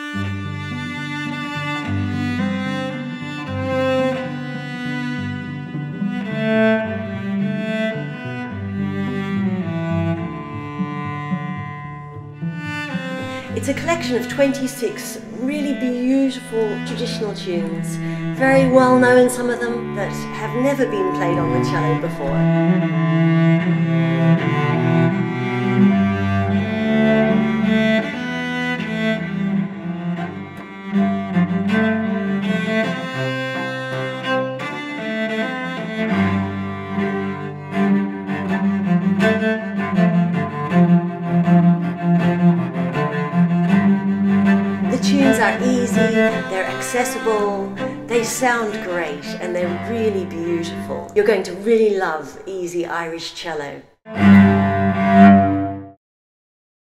It's a collection of 26 really beautiful traditional tunes, very well known, some of them, that have never been played on the cello before. The tunes are easy, they're accessible, they sound great, and they're really beautiful. You're going to really love easy Irish cello.